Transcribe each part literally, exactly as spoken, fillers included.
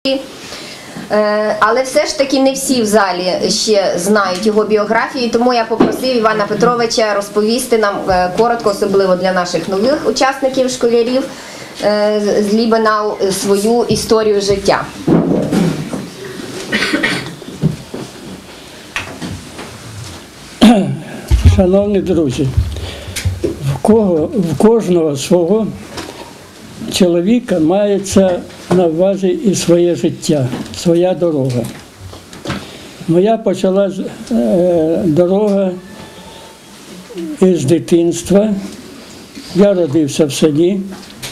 Але все ж таки не всі в залі ще знають його біографію, тому я попросив Івана Петровича розповісти нам коротко, особливо для наших нових учасників, школярів з Лібенау, свою історію життя. Шановні друзі, в, кого, в кожного свого чоловіка мається на увазі і своє життя, своя дорога. Моя почала е, дорога із дитинства. Я родився в селі,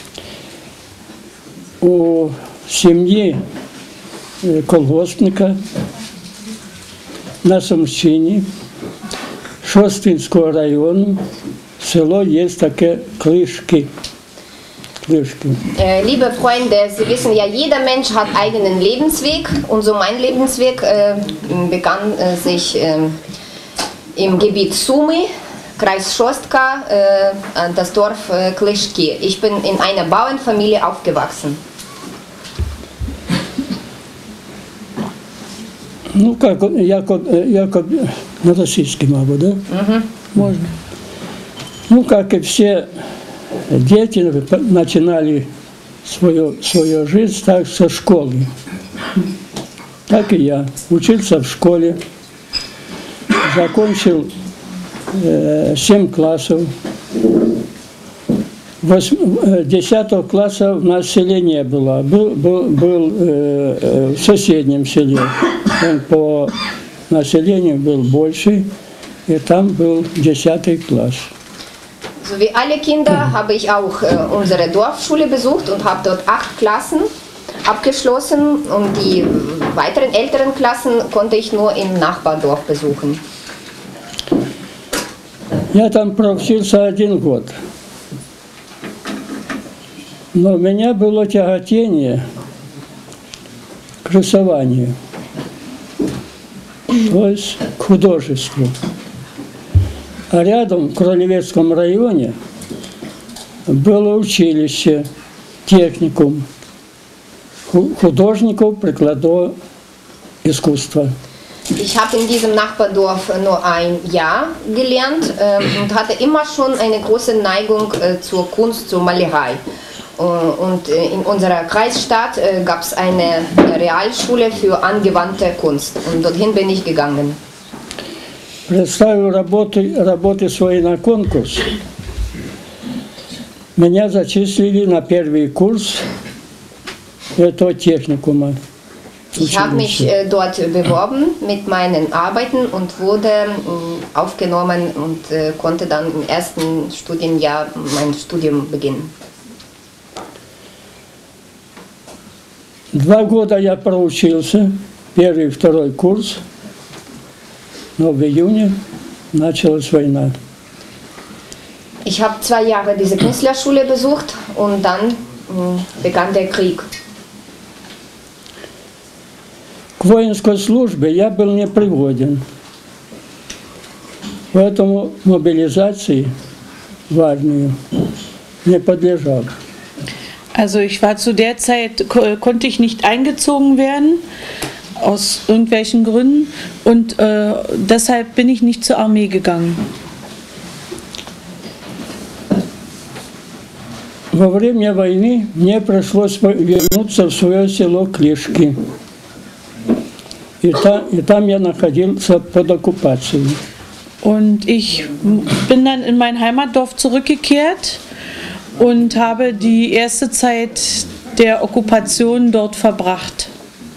у сім'ї колгоспника на Сумщині, Шостинського району, село є таке Клишки. Äh, liebe Freunde, Sie wissen ja, jeder Mensch hat eigenen Lebensweg und so mein Lebensweg äh, begann äh, sich äh, im Gebiet Sumy, Kreis Schostka, äh, das Dorf äh, Klischki. Ich bin in einer Bauernfamilie aufgewachsen. Ну, как, як, як на российский, мабуть, да? Угу. Можно. Ну, как и все дети начинали свою, свою жизнь так со школы. Так и я. Учился в школе, закончил э, семь классов. десятого класса в нас селе не было. Был, был, был э, в соседнем селе. Он по населению был больше, и там был десятый класс. So wie alle Kinder habe ich auch äh, unsere Dorfschule besucht und habe dort acht Klassen abgeschlossen und die weiteren älteren Klassen konnte ich nur im Nachbardorf besuchen. Я там проучился один год. Но у меня было тяготение к рисованию, то есть к художеству. А рядом, в Кролевецком районе, было училище, техникум художников прикладного искусства. Ich habe in diesem Nachbardorf nur ein Jahr gelernt äh, und hatte immer schon eine große Neigung äh, zur Kunst, zur Malerei. Und äh, in unserer Kreisstadt äh, gab es eine Realschule für angewandte Kunst und dorthin bin ich gegangen. Представил работы, работы свои на конкурс. Меня зачислили на первый курс этого техникума. Ich habe mich äh, dort beworben mit meinen Arbeiten und wurde äh, aufgenommen und äh, konnte dann im ersten Studienjahr mein Studium beginnen. Два года я проучился, первый и второй курс, но в июне началась война. Ich habe zwei Jahre diese Künstlerschule besucht und dann äh, begann der Krieg. К воинской службе я был не пригоден, поэтому мобилизации в армию не подлежал. Also ich war zu der Zeit, konnte ich nicht eingezogen werden, aus irgendwelchen Gründen, und äh, deshalb bin ich nicht zur Armee gegangen. Во время войны мне пришлось вернуться в свое село Клишки. И, та, и там я находился под оккупацией. Und ich bin dann in mein Heimatdorf zurückgekehrt und habe die erste Zeit der Okkupation dort verbracht.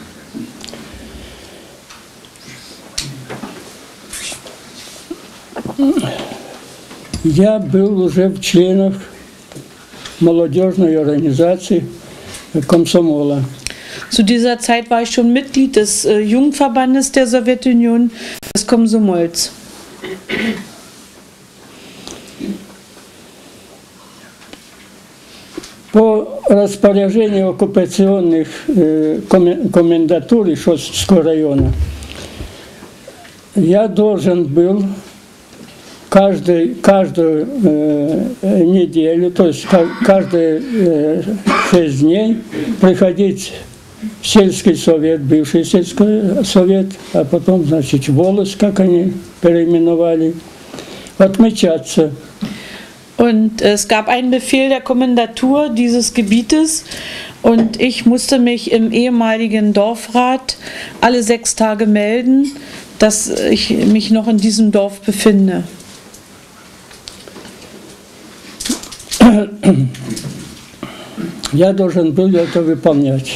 Я был уже в членах молодежной организации Комсомола. Zu dieser Zeit war ich schon Mitglied des äh, Jugendverbandes der Sowjetunion, des Komsomols. По распоряжению оккупационных э, комендатуры Шостинского района я должен был каждый, каждую э, неделю, то есть каждые э, шесть дней приходить сельский совет, бывший сельский совет, а потом, значит, волос, как они переименовали, отмечаться. Und es gab einen Befehl der Kommandatur dieses Gebietes und ich musste mich im ehemaligen Dorfrat alle sechs Tage melden, dass ich mich noch in diesem Dorf befinde. Я должен был это выполнять.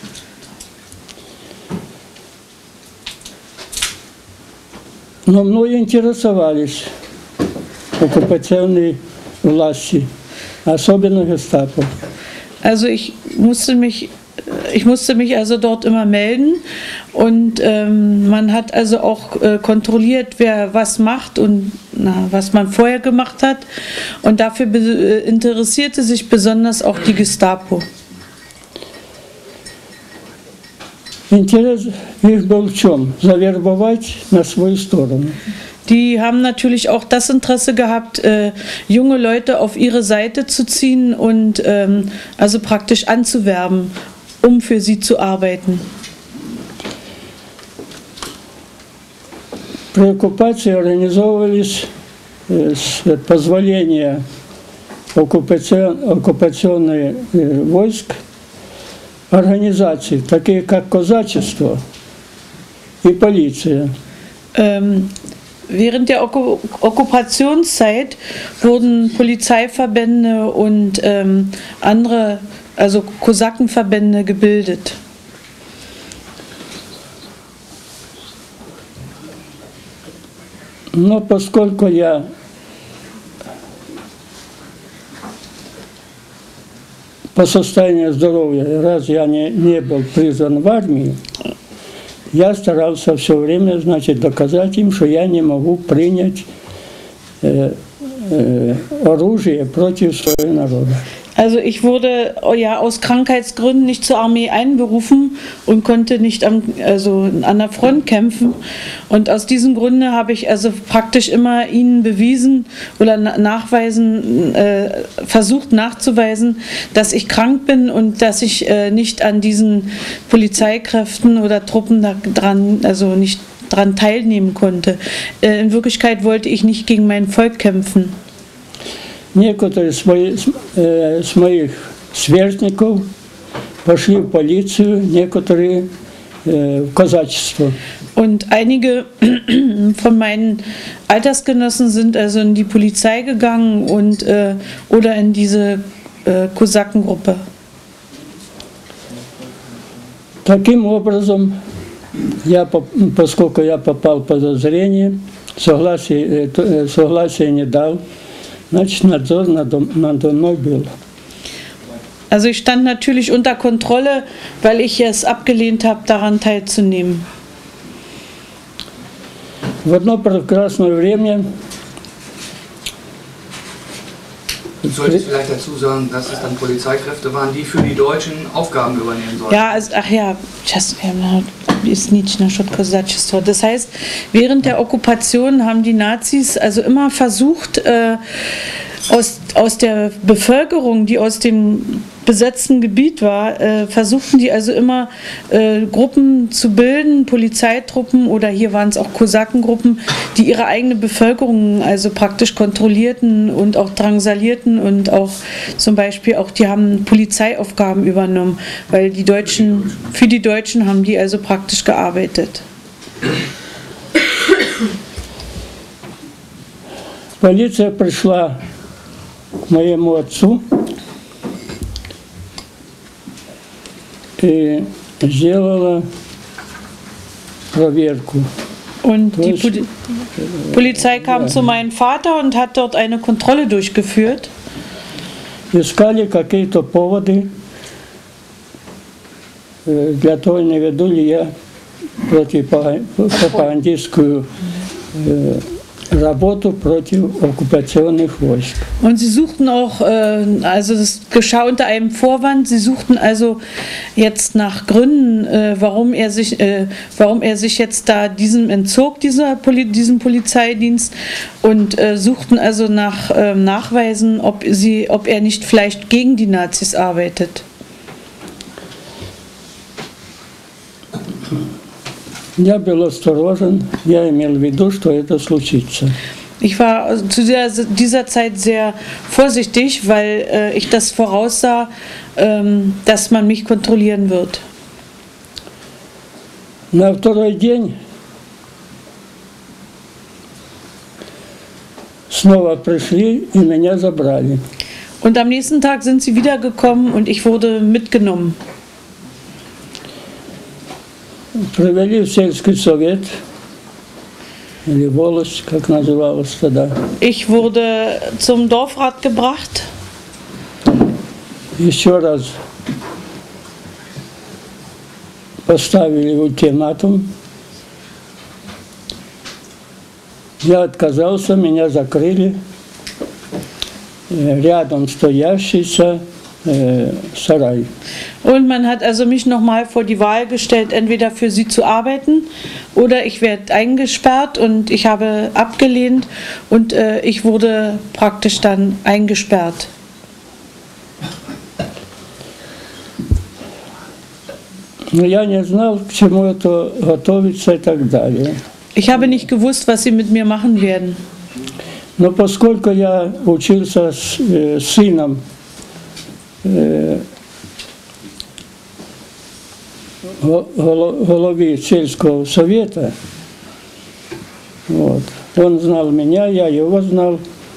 Но мной интересовались оккупационные власти, особенно Гестапо. Also ich musste mich, ich musste mich also dort immer melden und ähm, man hat also auch äh, kontrolliert, wer was macht und na, was man vorher gemacht hat und dafür be- äh, interessierte sich besonders auch die Gestapo. Интерес их был в чем? Завербовать на свою сторону. Die haben natürlich auch das Interesse gehabt, äh, junge Leute auf ihre Seite zu ziehen und ähm, also praktisch anzuwerben, um für sie zu arbeiten. При оккупации организовывались э, с позволения оккупацион- оккупационных э, войск организации, такие как казачество и полиция. Ähm, während der Okku- Okkupationszeit wurden Polizeiverbände und ähm, andere, also Kosakenverbände gebildet. Но поскольку я по состоянию здоровья, раз я не, не был призван в армию, я старался все время, значит, доказать им, что я не могу принять э, э, оружие против своего народа. Also ich wurde oh ja aus Krankheitsgründen nicht zur Armee einberufen und konnte nicht am, also an der Front kämpfen. Und aus diesem Grunde habe ich also praktisch immer ihnen bewiesen oder na- nachweisen, äh, versucht nachzuweisen, dass ich krank bin und dass ich äh, nicht an diesen Polizeikräften oder Truppen da dran, also nicht dran teilnehmen konnte. Äh, in Wirklichkeit wollte ich nicht gegen mein Volk kämpfen. Некоторые свои, э, с моих сверстников пошли в полицию, некоторые э, в казачество. Und einige von meinen Altersgenossen sind also in die Polizei gegangen und, äh, oder in diese äh, Kosakengruppe. Таким образом, я, поп- поскольку я попал в подозрение, согласия, э, т- э, согласия не дал, значит, надзор надо, надо мной был. Also ich stand natürlich unter Kontrolle, weil ich es abgelehnt habe, daran teilzunehmen. В одно прекрасное время Du solltest vielleicht dazu sagen, dass es dann Polizeikräfte waren, die für die Deutschen Aufgaben übernehmen sollten. Ja, also, ach ja, сейчас я объяснить насчет казачества. Das heißt, während der Okkupation haben die Nazis also immer versucht, äh, aus, aus der Bevölkerung, die aus dem besetzten Gebiet war, äh, versuchten die also immer äh, Gruppen zu bilden, Polizeitruppen oder hier waren es auch Kosakengruppen, die ihre eigene Bevölkerung also praktisch kontrollierten und auch drangsalierten und auch zum Beispiel auch, die haben Polizeiaufgaben übernommen, weil die Deutschen, für die Deutschen haben die also praktisch gearbeitet. полиция пришла к моему отцу и сделала проверку. Und die Poli Polizei kam zu meinem Vater und hat dort eine Kontrolle durchgeführt. Искали какие-то поводы, э, для того не веду ли я пропагандистскую э, работу против оккупационных войск. Und sie suchten auch, äh, also das geschah unter einem Vorwand, sie suchten also jetzt nach Gründen, äh, warum er sich, äh, warum er sich jetzt da diesem entzog, dieser Poli diesem Polizeidienst, und äh, suchten also nach äh, Nachweisen, ob sie, ob er nicht vielleicht gegen die Nazis arbeitet. Я был осторожен, я имел в виду, что это случится. Ich war zu der, dieser Zeit sehr vorsichtig, weil äh, ich das voraussah, ähm, dass man mich kontrollieren wird. На второй день снова пришли и меня забрали. Und am nächsten Tag sind sie wiedergekommen und ich wurde mitgenommen. Привели в сельский совет, или волость, как называлось тогда. Ich wurde zum Dorfrat gebracht. Еще раз поставили ультиматум. Я отказался, меня закрыли. Рядом стоящийся äh, сарай. Und man hat also mich nochmal vor die Wahl gestellt, entweder für sie zu arbeiten oder ich werde eingesperrt, und ich habe abgelehnt und äh, ich wurde praktisch dann eingesperrt. Но я не знал, к чему это готовится и так далее. Ich habe nicht gewusst, was sie mit mir machen werden. Но поскольку я учился с э, сыном э, головы сельского совета, вот, он знал меня, я его знал.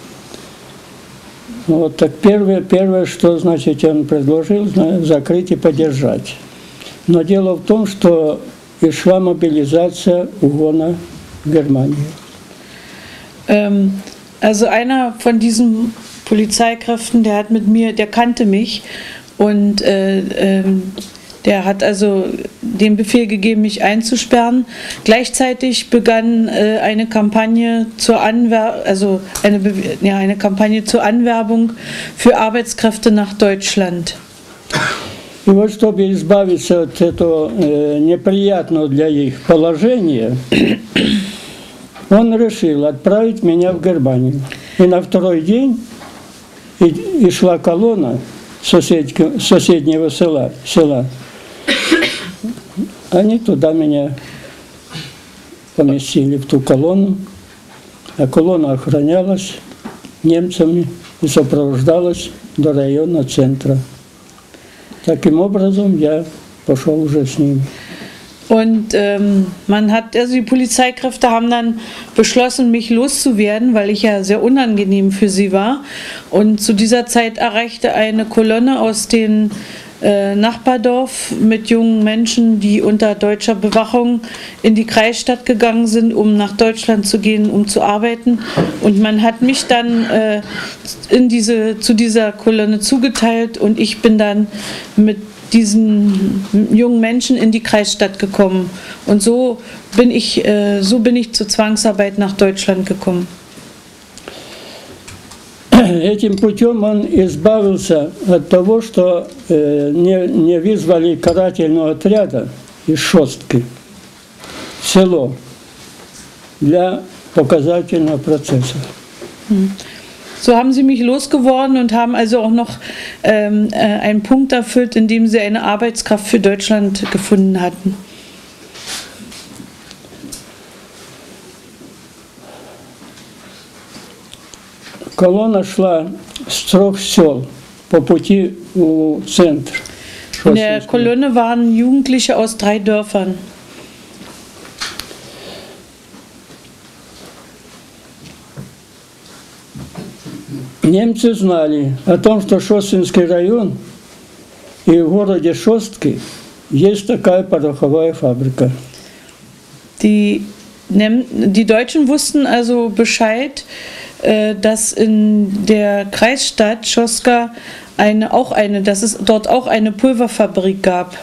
Вот, так первое, первое, что, значит, он предложил, закрыть и поддержать. Но дело в том, что и шла мобилизация угона в Германию. Ähm, also einer von diesen Polizeikräften, der hat mit mir, der kannte mich und äh, ähm, der hat also den Befehl gegeben, mich einzusperren. Gleichzeitig begann äh, eine Kampagne zur Anwer also eine, ja, eine Kampagne zur Anwerbung für Arbeitskräfte nach Deutschland. И вот, чтобы избавиться от этого э, неприятного для их положения, он решил отправить меня в Германию. И на второй день и, и шла колонна соседки, соседнего села, села. Они туда меня поместили, в ту колонну. А колонна охранялась немцами и сопровождалась до района центра. Таким образом, я пошел уже с ними. Und ähm, man hat, also die Polizeikräfte haben dann beschlossen, mich loszuwerden, weil ich ja sehr unangenehm für sie war. Und zu dieser Zeit erreichte eine Kolonne aus dem äh, Nachbardorf mit jungen Menschen, die unter deutscher Bewachung in die Kreisstadt gegangen sind, um nach Deutschland zu gehen, um zu arbeiten. Und man hat mich dann äh, in diese, zu dieser Kolonne zugeteilt und ich bin dann mit diesen jungen Menschen in die Kreisstadt gekommen. Und so bin ich, äh, so bin ich zur Zwangsarbeit nach Deutschland gekommen. Этим путем он избавился от того, что э, не, не вызвали карательного отряда из Шостки в село для показательного процесса. So haben sie mich losgeworden und haben also auch noch ähm, äh, einen Punkt erfüllt, in dem sie eine Arbeitskraft für Deutschland gefunden hatten. Колонна шла с трех сел по пути в центр. In der Kolonne waren Jugendliche aus drei Dörfern. Немцы знали о том, что Шостинский район и в городе Шостки есть такая пороховая фабрика. Die, die Deutschen wussten also Bescheid, dass in der Kreisstadt Šostka eine, auch eine, dass es dort auch eine Pulverfabrik gab.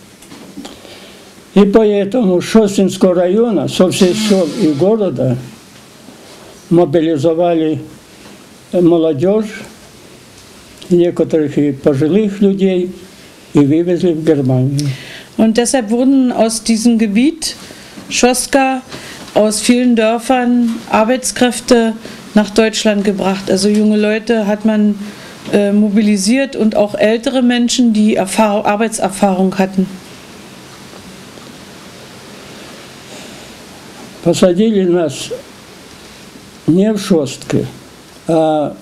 И поэтому Шостинского района, со всех сел и города мобилизовали молодежь, некоторых и пожилых людей, и вывезли в Германию. Und deshalb wurden aus diesem Gebiet Šostka aus vielen Dörfern Arbeitskräfte nach Deutschland gebracht. Also junge Leute hat man äh, mobilisiert und auch ältere Menschen, die Erfahrung, Arbeitserfahrung hatten. посадили нас не в Шостке, а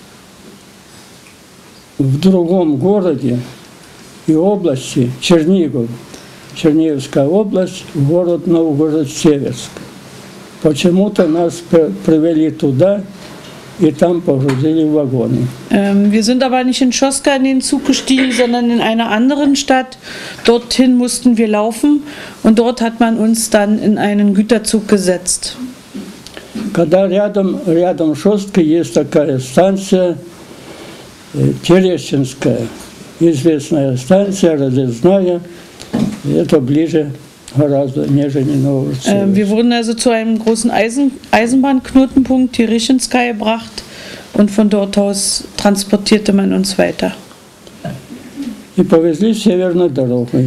в другом городе и области, Чернигов, Черниговская область, город Новгород-Северск. Почему-то нас привели туда и там погрузили в вагоны. Ähm, wir sind aber nicht in Schoska in den Zug gestiegen, sondern in einer anderen Stadt. Dorthin mussten wir laufen und dort hat man uns dann in einen Güterzug gesetzt. Когда рядом, рядом Шостка есть такая станция Терещинская, известная станция, разъездная, это ближе гораздо, нежели Новгород. Äh, wir wurden also zu einem großen Eisen, Eisenbahnknotenpunkt Terещинская gebracht und von dort aus transportierte man uns weiter. И повезли северной дорогой.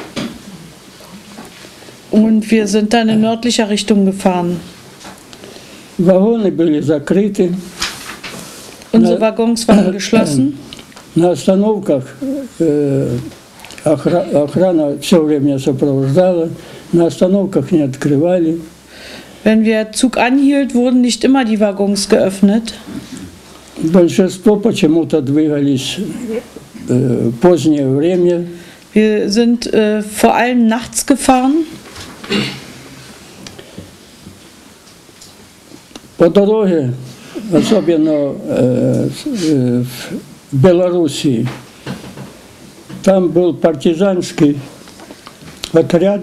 Und wir sind dann in nördlicher Richtung gefahren. Вагоны были закрыты. Unsere Waggons waren geschlossen. На остановках э, охра- охрана все время сопровождала, на остановках не открывали. Wenn der Zug anhielt, wurden nicht immer die Waggons geöffnet. Большинство почему-то двигались э, позднее время. Wir sind äh, vor allem nachts gefahren. По дороге, особенно э, э, в Белоруссии, там был партизанский отряд.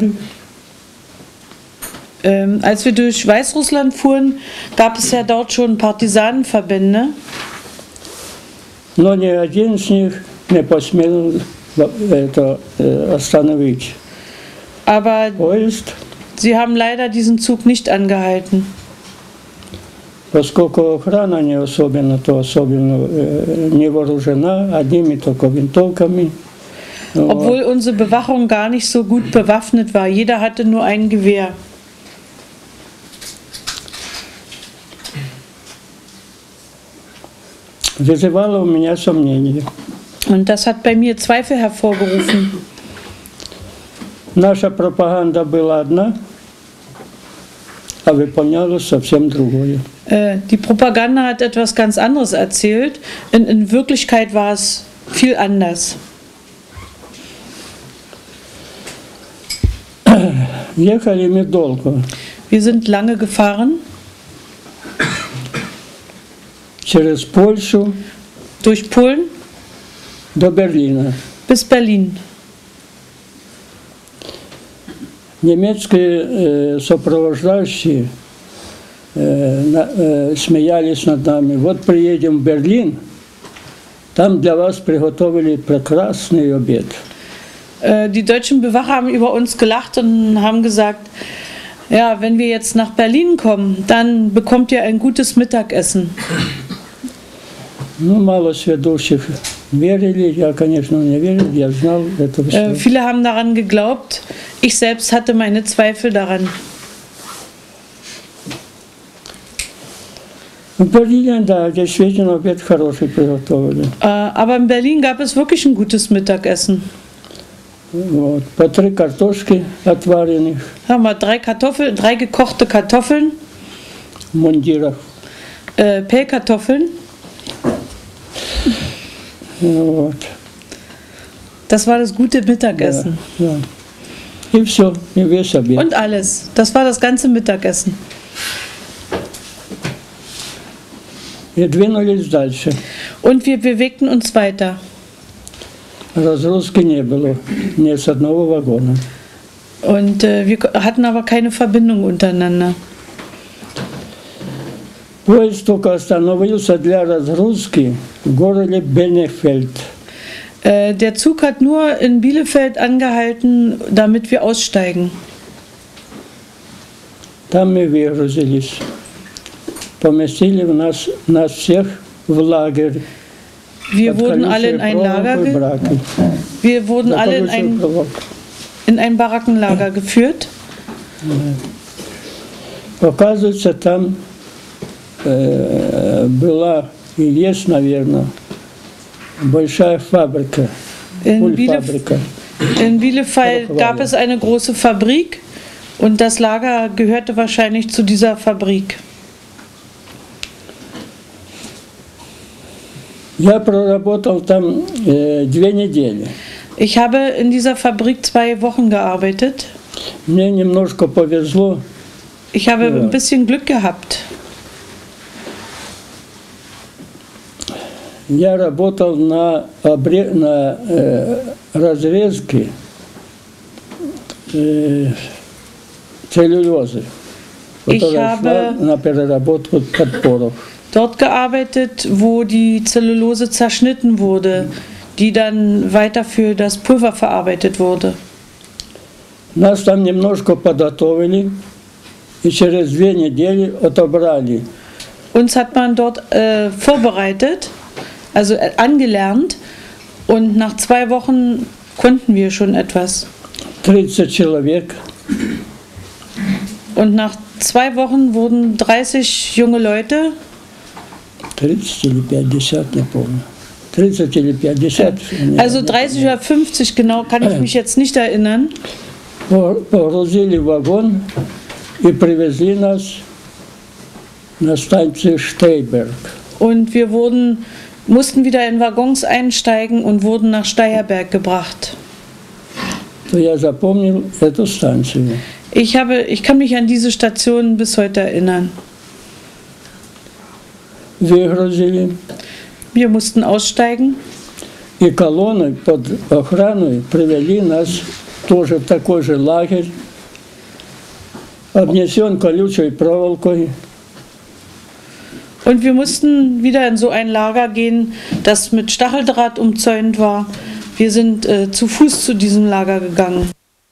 Ähm, als wir durch Weißrussland fuhren, gab es ja dort schon Partisanenverbände. Но ни один из них не посмел это э, остановить. Aber Поезд, sie haben leider diesen Zug nicht angehalten. поскольку охрана не особенно, то особенно э, не вооружена, одними только винтовками. Obwohl unsere Bewachung gar nicht so gut bewaffnet war. Jeder hatte nur ein Gewehr. Вызывало у меня сомнения. Und das hat bei mir Zweifel hervorgerufen. Наша пропаганда была одна, а выполнялось совсем другое. Äh, die Propaganda hat etwas ganz anderes erzählt. In, in Wirklichkeit war es viel anders. Ехали мы долго, Wir sind lange gefahren, через Польшу durch Polen до Берлина. bis Berlin. Немецкие э, сопровождающие э, на, э, смеялись над нами. Вот приедем в Берлин, там для вас приготовили прекрасный обед. Äh, die deutschen Bewacher haben über uns gelacht und haben gesagt, ja, wenn wir jetzt nach Berlin kommen, dann bekommt ihr ein gutes Mittagessen. Ну, мало сведущих верили, я, конечно, не верил, я знал это все. Äh, viele haben daran geglaubt. Ich selbst hatte meine Zweifel daran. В Берлине, да, действительно обед хороший приготовили. Äh, aber in Berlin gab es wirklich ein gutes Mittagessen. Вот, по три картошки отваренных Haben wir drei Kartoffeln, drei gekochte Kartoffeln, в мундирах. äh, Pellkartoffeln. Вот, Das war das gute Mittagessen. да. И все, и весь обед. Und alles. Das war das ganze Mittagessen. И двинулись дальше. Und wir bewegten uns weiter. Разгрузки не было ни с одного вагона. Und äh, wir hatten aber keine Verbindung untereinander. Поезд только остановился для разгрузки в городе Бенефельд. Äh, der Zug hat nur in Bielefeld angehalten, damit wir aussteigen. Там мы выгрузились. Поместили в нас, нас всех в лагерь. Wir wurden alle in ein Lager, ge wir wurden alle in ein, in ein Barackenlager geführt. Оказывается, там э, была и есть, наверное, большая фабрика, In, Bielef пульфабрика. in Bielefeld gab es eine große Fabrik Und das Lager gehörte wahrscheinlich zu dieser Fabrik. Я проработал там э, две недели. Ich habe in dieser Fabrik zwei Wochen gearbeitet. Мне немножко повезло. Ich habe Ja. ein bisschen Glück gehabt. Я работал на, обре... на э, разрезке э, целлюлозы, Ich которая шла habe на переработку подпоров. dort gearbeitet, wo die Zellulose zerschnitten wurde, die dann weiter für das Pulver verarbeitet wurde. Нас там немножко подготовили, и через две недели отобрали. Uns hat man dort äh, vorbereitet, also äh, angelernt, und nach zwei Wochen konnten wir schon etwas. тридцать человек. Und nach zwei Wochen wurden dreißig junge Leute, тридцать или пятьдесят, не помню. тридцать или пятьдесят. also dreißig oder fünfzig genau, kann ich mich jetzt nicht erinnern, Погрузили в вагон и привезли нас на станцию Штейберг. und wir wurden, mussten wieder in Waggons einsteigen und wurden nach Steyerberg gebracht. То я запомнил эту станцию. Ich, habe, ich kann mich an diese Station bis heute erinnern. Выгрузили, Wir mussten aussteigen и колонной под охраной привели нас тоже в такой же лагерь, обнесен колючей проволокой. und wir mussten wieder in so ein Lager gehen, das mit Stacheldraht umzäunt war. Wir sind äh, zu Fuß zu diesem Lager gegangen.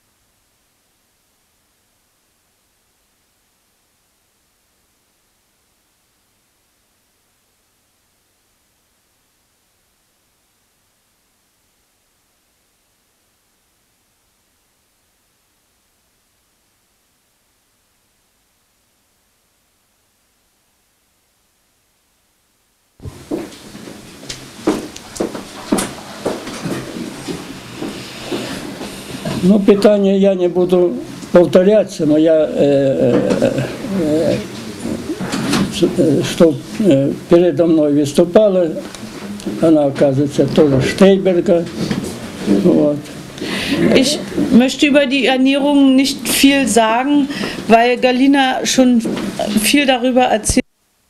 Ну, питание я не буду повторяться, но я, э, э, э, что э, передо мной выступала, она, оказывается, тоже Штейберга. Вот. Ich möchte über die Ernährung nicht viel sagen, weil Galina schon viel darüber erzählt.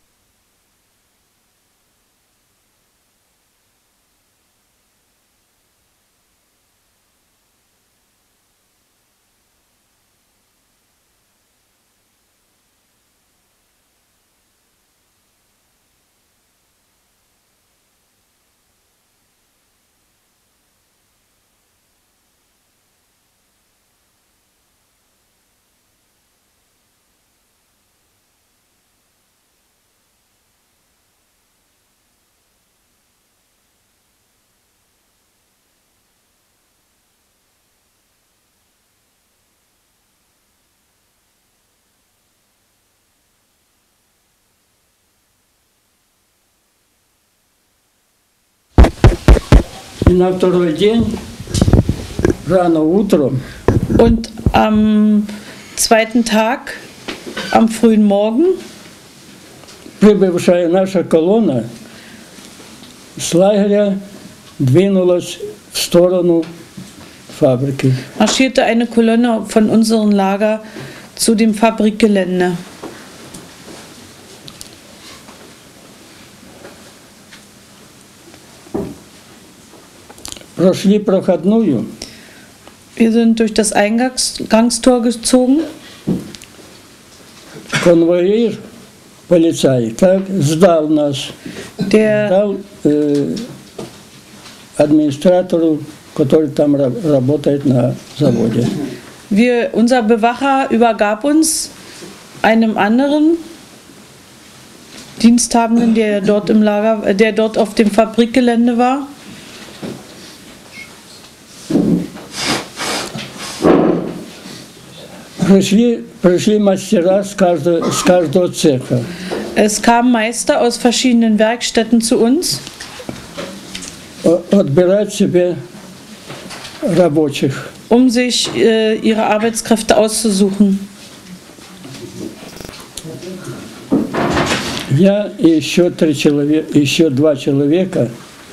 И на второй день, рано утром, Und am zweiten Tag, am frühen Morgen, прибывшая наша колонна с лагеря двинулась в сторону фабрики. marschierte eine Kolonne von unserem Lager zu dem Fabrikgelände. Прошли проходную, Wir sind durch das Eingangstor gezogen. конвоир, полицай, так, сдал нас, Der, дал э, администратору, который там ра- работает на заводе. wir, unser Bewacher übergab uns einem anderen Diensthabenden, der dort im Lager, äh, der dort auf dem Fabrikgelände war. Пришли, пришли мастера с каждого, с каждого цеха. Es kamen Meister aus verschiedenen Werkstätten zu uns, О- Отбирать себе рабочих. um sich äh, ihre Arbeitskräfte auszusuchen. Я и еще, три человека, еще два человека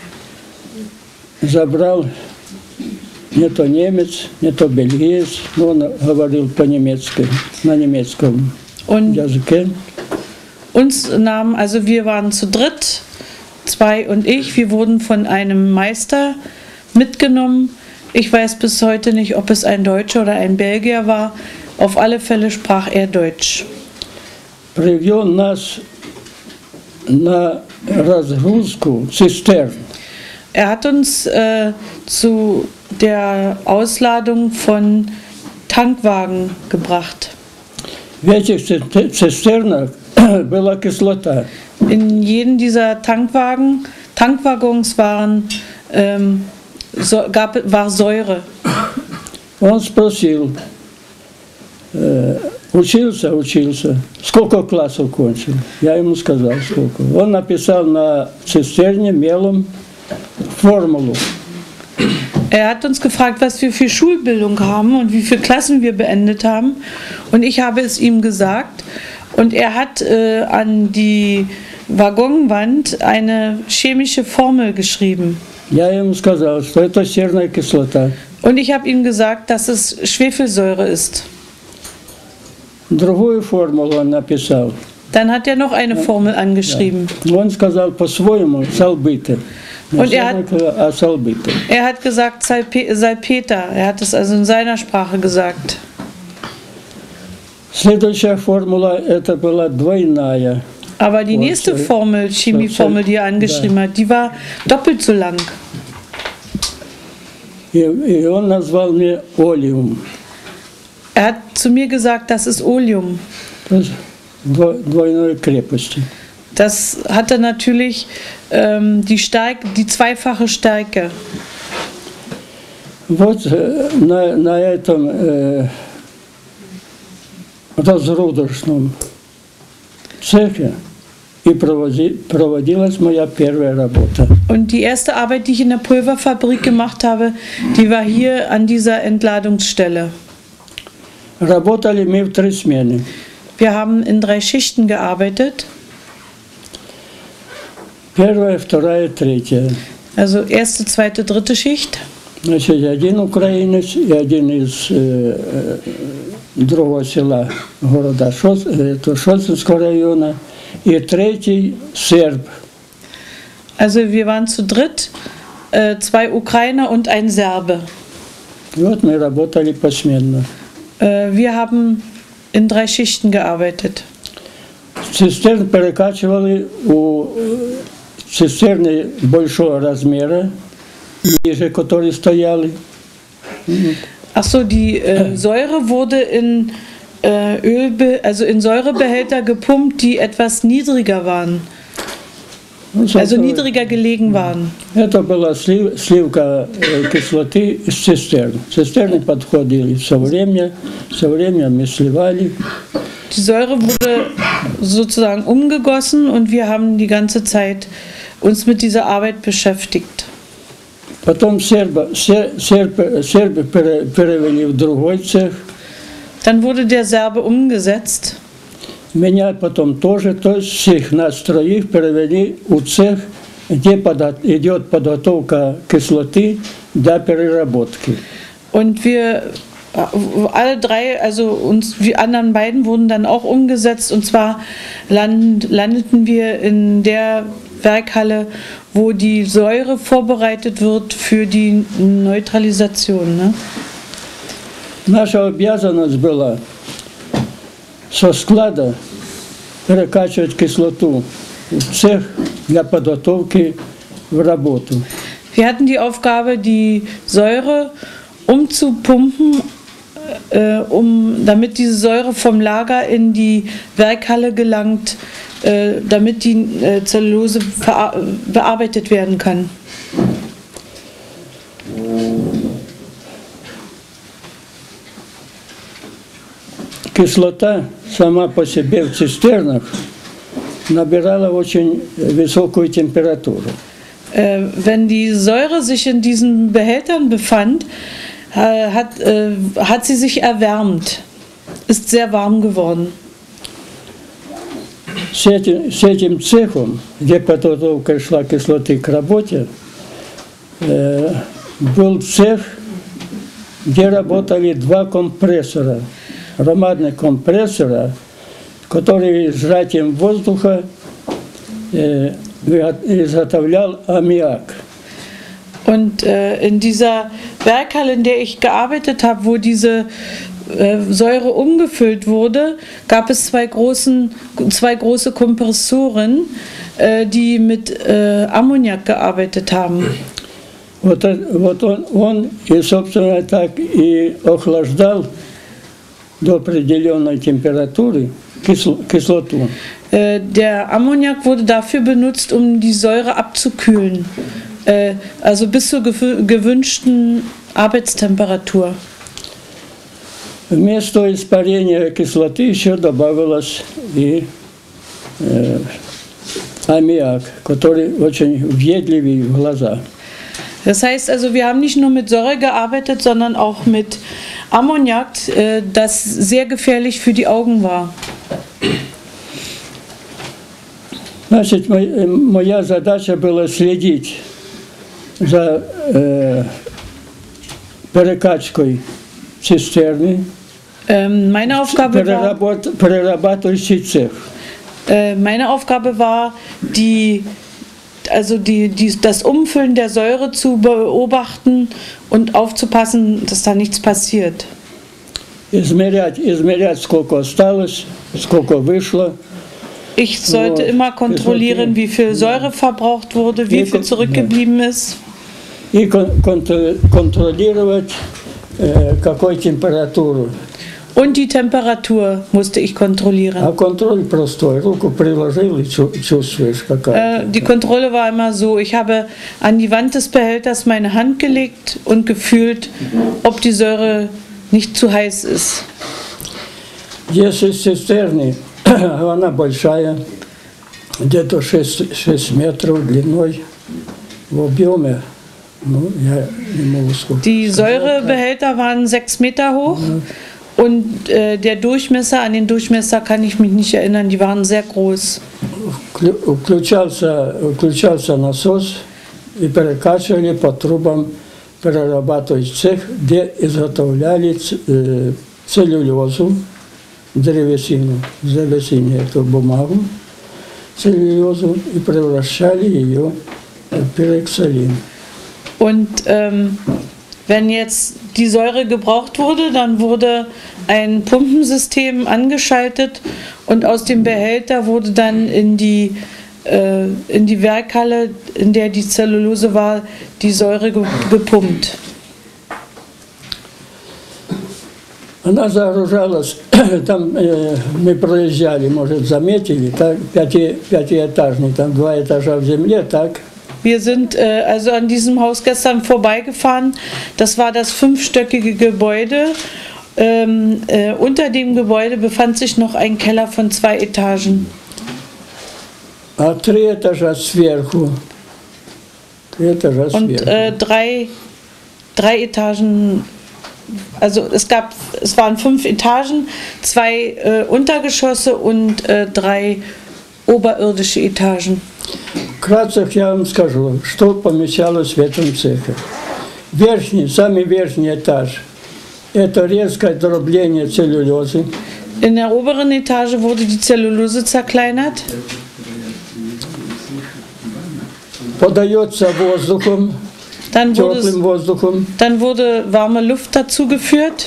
забрал, не то немец, не то бельгиец, но он говорил по-немецки, на немецком Und языке. uns nahmen, also wir waren zu dritt, zwei und ich, wir wurden von einem Meister mitgenommen. Ich weiß bis heute nicht, ob es ein Deutscher oder ein Belgier war. Auf alle Fälle sprach er Deutsch. Привел нас на разгрузку цистерн. Er hat uns äh, zu der Ausladung von Tankwagen gebracht. В этих цистернах была кислота. In jedem dieser Tankwagen, Tankwaggons waren, ähm, so, gab, war Säure. Он спросил, э, учился, учился, сколько классов кончил? Я ему сказал, сколько. Он написал на цистерне мелом формулу. Er hat uns gefragt, was wir für Schulbildung haben und wie viele Klassen wir beendet haben. Und ich habe es ihm gesagt. Und er hat äh, an die Waggonwand eine chemische Formel geschrieben. Я ему сказал, что это серная кислота. Und ich habe ihm gesagt, dass es Schwefelsäure ist. Другую формулу он написал. Dann hat er noch eine Formel angeschrieben. Он сказал по-своему салбиты. Und er hat, а салбиты. er hat gesagt Salpe, Salpeter. Er hat es also in seiner Sprache gesagt. Следующая формула, это была двойная. Aber die nächste Formel, Chemieformel, die er angeschrieben hat, die war doppelt so lang. И, и он назвал мне олеум. Er hat zu mir gesagt, das ist Oleum. То есть двойной крепости. Das hatte natürlich ähm, die, Stärke, die zweifache Stärke. Вот э, на, на этом э, разрудочном цехе и проводи, проводилась моя первая работа. Und die erste Arbeit, die ich in der Pulverfabrik gemacht habe, die war hier an dieser Entladungsstelle. Работали мы в три смены. Wir haben in drei Schichten gearbeitet. Первая, вторая, третья. Also erste, zweite, dritte Schicht. Значит, один украинец и один из э, другого села города Шоц, это Шоцинского района, и третий серб. Also wir waren zu dritt, äh, zwei Ukrainer und ein Serbe. Вот мы работали посменно. Äh, wir haben in drei Schichten gearbeitet. Цистерн перекачивали у цистерны большого размера, ниже, которые стояли. Achso, die äh, Säure wurde in äh, Ölbe also in Säurebehälter gepumpt, die etwas niedriger waren. Also niedriger gelegen waren. Это была слив, сливка кислоты из цистерн. Цистерны подходили со временем, со временем мы сливали. Die Säure wurde sozusagen umgegossen und wir haben die ganze Zeit uns mit dieser Arbeit beschäftigt. Потом сербы, сербы, сербы перевели в другой цех. Dann wurde der Serbe umgesetzt. Меня потом тоже, то есть всех нас троих перевели в цех, где идет подготовка кислоты для переработки. Und wir alle drei, also uns, die anderen beiden wurden dann auch umgesetzt, und zwar land, landeten wir in der Werkhalle, wo die Säure vorbereitet wird für die Neutralisation. Ne? Наша обязанность была со склада перекачивать кислоту в цех для подготовки в работу. Wir hatten die Aufgabe, die Säure umzupumpen, äh, um, damit diese Säure vom Lager in die Werkhalle gelangt, äh, damit die äh, Zellulose bearbeitet werden kann. Кислота сама по себе в цистернах набирала очень высокую температуру. Äh, wenn die Säure sich in diesen Behältern befand, äh, hat, äh, hat sie sich erwärmt, ist sehr warm geworden. С этим, с этим цехом, где подготовка шла кислоты к работе, э, был цех, где работали два компрессора, громадных компрессора, которые сжатием воздуха äh, изготовлял аммиак. Und äh, in dieser Werkhalle, in der ich gearbeitet habe, wo diese äh, Säure umgefüllt wurde, gab es zwei, großen, zwei große Kompressoren, äh, die mit äh, Ammoniak gearbeitet haben. Вот, вот он, он и, собственно, так и охлаждал до определенной температуры кислоту. Äh, der Ammoniak wurde dafür benutzt, um die Säure abzukühlen, äh, also bis zur gewünschten Arbeitstemperatur. Вместо испарения кислоты еще добавилось и э, аммиак, который очень въедливый в глаза. Das heißt also, wir haben nicht nur mit Säure gearbeitet, sondern auch mit Ammoniak, äh, das sehr gefährlich für die Augen war. Значит, моя задача была следить за э, перекачкой цистерны, Ähm, meine Aufgabe war, перерабатывающий цех. äh, meine Aufgabe war, die, also die, die, das Umfüllen der Säure zu beobachten und aufzupassen, dass da nichts passiert. Измерять, измерять, сколько осталось, сколько вышло. Ich sollte immer kontrollieren, wie viel Säure verbraucht wurde, wie viel zurückgeblieben ist. И контролировать, какой температуру. Und die Temperatur musste ich kontrollieren. А контроль простой. Руку приложил и чувствуешь, какая. Die Kontrolle war immer so, ich habe an die Wand des Behälters meine Hand gelegt und gefühlt, ob die Säure nicht zu heiß ist. Здесь из цистерны, она большая, где-то шесть метров длиной, в объеме. Ну, я не могу сколько. Die Säurebehälter waren sechs Meter hoch. Und äh, der Durchmesser, an den Durchmesser kann ich mich nicht erinnern, die waren sehr groß. Включался, включался насос и перекачивали по трубам перерабатывающий цех, где изготовляли целлюлозу, древесину, древесину, эту бумагу, целлюлозу и превращали ее в пироксилин. Und ähm, wenn jetzt die Säure gebraucht wurde, dann wurde ein Pumpensystem angeschaltet und aus dem Behälter wurde dann in die, äh, in die Werkhalle, in der die Zellulose war, die Säure ge gepumpt. Она загружалась, там э, мы проезжали, может, заметили, так, пяти, пятиэтажный, там два этажа в земле, так. Wir sind äh, also an diesem Haus gestern vorbeigefahren. Das war das fünfstöckige Gebäude. Ähm, äh, unter dem Gebäude befand sich noch ein Keller von zwei Etagen. А три этажа сверху. Три этажа Und сверху. äh, drei, drei Etagen, also es gab, es waren fünf Etagen, zwei äh, Untergeschosse und äh, drei oberirdische Etagen. Вкратце я вам скажу, что помещалось в этом цехе. Верхний, самый верхний этаж – это резкое дробление целлюлозы. In der oberen Etage wurde die Zellulose zerkleinert. Подается воздухом, Dann wurde, теплым воздухом, dann wurde warme Luft dazugeführt.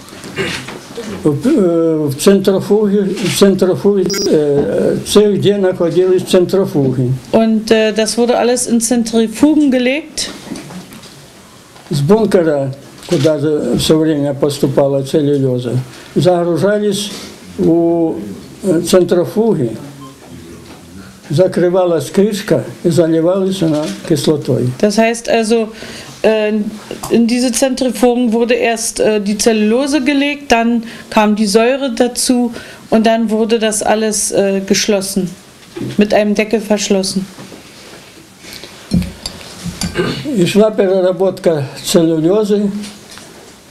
в центрофуге, в центрофуге, цех, где находились центрофуги. Und äh, das wurde alles in Zentrifugen gelegt. С бункера, куда все время поступала целлюлоза, загружались у центрофуги, закрывалась крышка и заливалась она кислотой. Das heißt also, äh, in diese Zentrifugen wurde erst äh, die Zellulose gelegt, dann kam die Säure dazu und dann wurde das alles äh, geschlossen, mit einem Deckel verschlossen. И шла переработка целлюлозы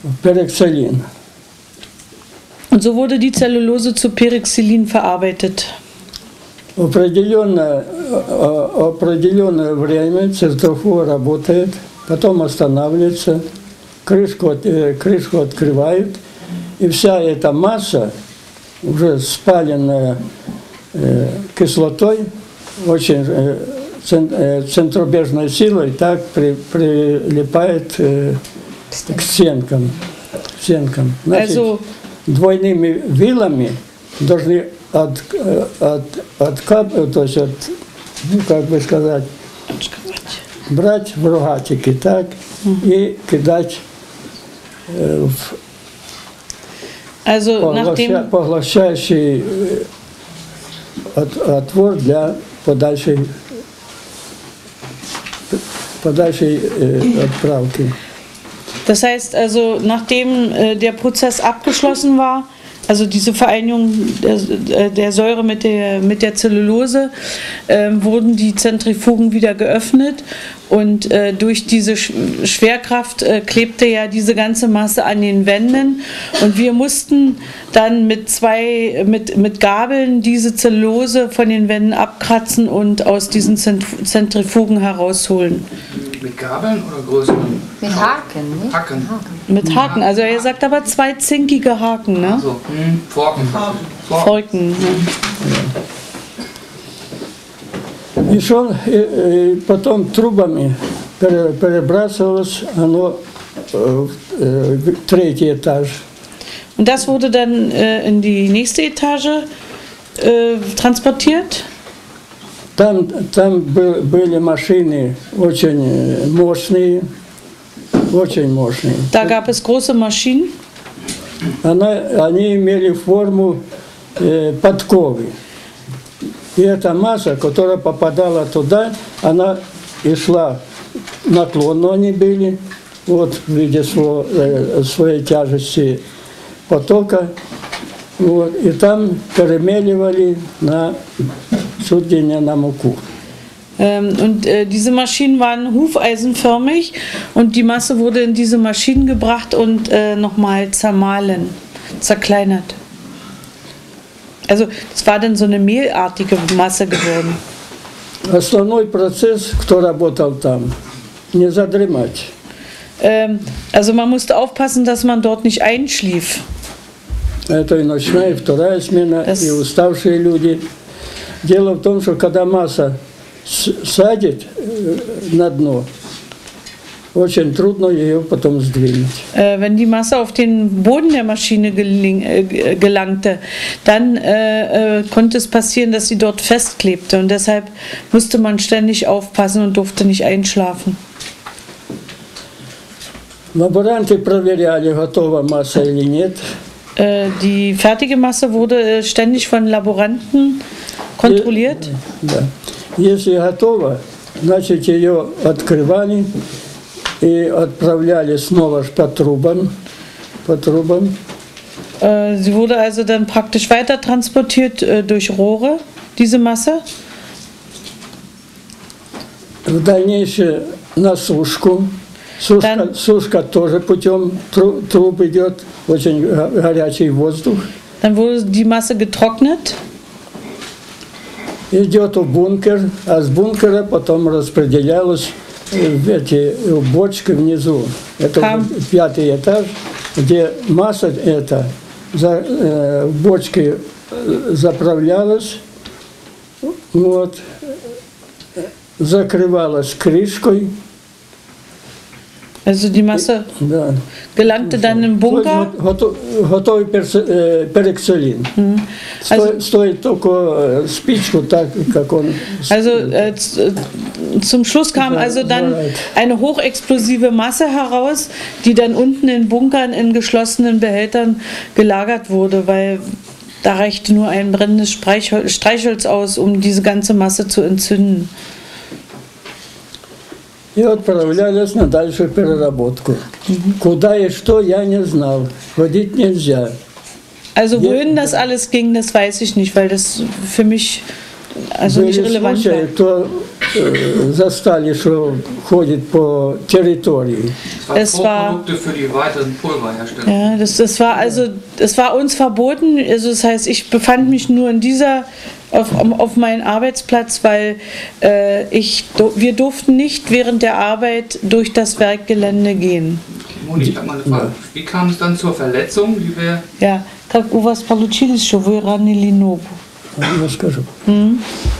пероксилин. Und so wurde die Zellulose zu Peroxylin verarbeitet. Определенное, определенное время центрифуга работает, потом останавливается, крышку, крышку открывают, и вся эта масса, уже спаленная э, кислотой, очень э, центробежной силой, так при, прилипает э, к стенкам. К стенкам. Значит, Also, двойными вилами должны от, от, откап, то есть от, ну, как бы сказать, брать в рогатики, так, и кидать э, в also поглоща, nachdem, поглощающий от, отвор для подальшей, подальшей э, отправки. das heißt also, nachdem äh, der Prozess abgeschlossen war, also diese Vereinigung der, der Säure mit der, mit der Zellulose, äh, wurden die Zentrifugen wieder geöffnet und äh, durch diese Schwerkraft äh, klebte ja diese ganze Masse an den Wänden und wir mussten dann mit zwei, mit, mit Gabeln diese Zellulose von den Wänden abkratzen und aus diesen Zentrifugen herausholen. Mit Gabeln oder größeren? Mit Haken, nicht? Haken. Mit Haken, also er sagt aber zwei zinkige Haken, ne? Also, hm, Forken. Forken. Forken. Ne? И шел, и, и потом трубами пере, перебрасывалось оно в, в третий этаж. Und das wurde dann äh, in die nächste Etage äh, transportiert. Там, там был, были машины очень мощные, очень мощные. Da gab es große Maschinen. Она, они имели форму э, подковы. И эта масса, которая попадала туда, она и шла наклонно, они были, вот в виде своего, э, своей тяжести потока. Вот, и там перемеливали на судне на муку. Ähm, und äh, diese Maschinen waren hufeisenförmig und die Masse wurde in diese Maschinen gebracht und äh, nochmal zermahlen, zerkleinert. Also es war dann so eine mehlartige Masse geworden. Основной процесс, кто работал там, не задремать. Ähm, also man musste aufpassen, dass man dort nicht einschlief. Это и ночная, и вторая смена, Das- и уставшие люди. Дело в том, что когда масса с- садит э, на дно, очень трудно ее потом сдвинуть. Äh, wenn die Masse auf den Boden der Maschine geling, äh, gelangte, dann äh, äh, konnte es passieren, dass sie dort festklebte und deshalb musste man ständig aufpassen und durfte nicht einschlafen. Лаборанты проверяли, готова масса или нет. Äh, die fertige Masse wurde äh, ständig von Laboranten kontrolliert. Да. Если готова, значит ее открывали и отправляли снова ж по трубам, по трубам. Äh, sie wurde also dann praktisch weiter transportiert äh, durch Rohre, diese Masse. В дальнейшее на сушку. Сушка, Dann- сушка тоже путем тру- труб идет, очень го- горячий воздух. Dann wurde die Masse getrocknet. Идет в бункер, а с бункера потом распределялось в эти в бочки внизу. Это Там. уже пятый этаж, где масса эта за, э, в бочки э, заправлялась, вот, э, закрывалась крышкой. Also die Masse Да. gelangte dann im Bunker. Готов- Готовый перс- э, пероксилин. Сто- Стоит только э, спичку, так как он. Also äh, z- äh, zum Schluss kam also dann eine hochexplosive Masse heraus, die dann unten in Bunkern in geschlossenen Behältern gelagert wurde, weil da reichte nur ein brennendes Streichhol- Streichholz aus, um diese ganze Masse zu entzünden. И отправлялись на дальшую переработку. Куда и что, я не знал. Ходить нельзя. Also Ja. wohin das alles ging, das weiß ich nicht, weil das für mich also nicht Были relevant случаи, war. кто э, застали, что ходит по территории. Es war Vorprodukte für die weiteren Pulverherstellung. Ja, das, das war also, das war uns verboten. Also das heißt, ich befand mich nur in dieser auf, auf meinem Arbeitsplatz, weil äh, ich, wir durften nicht während der Arbeit durch das Werkgelände gehen. Moni, ich habe mal eine Frage. Wie kam es dann zur Verletzung? Wie wir Ja, как у вас получилось, что вы ранили ногу? Я скажу. Mhm.